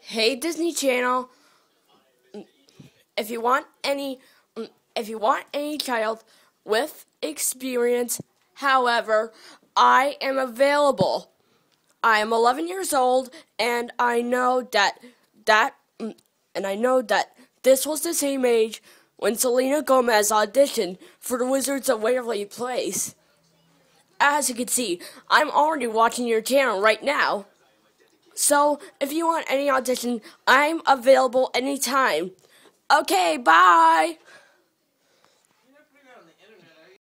Hey Disney Channel, if you want any child with experience, however, I am available. I am 11 years old, and I know that this was the same age when Selena Gomez auditioned for the Wizards of Waverly Place. As you can see, I'm already watching your channel right now. So, if you want any audition, I'm available anytime. Okay, bye!